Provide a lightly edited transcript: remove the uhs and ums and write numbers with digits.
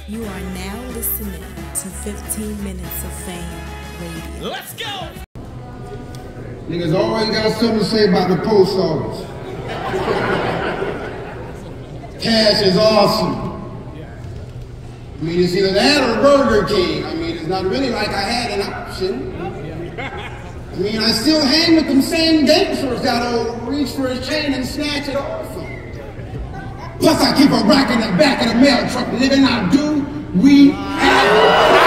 You are now listening to 15 Minutes of Fame Radio. Let's go! Niggas always got something to say about the post office. Cash is awesome. I mean, it's either that or Burger King. I mean, it's not really like I had an option. I mean, I still hang with them same gangsters that'll reach for his chain and snatch it off him. Plus, I keep a rack in the back of the mail truck, nigga. Now, do we have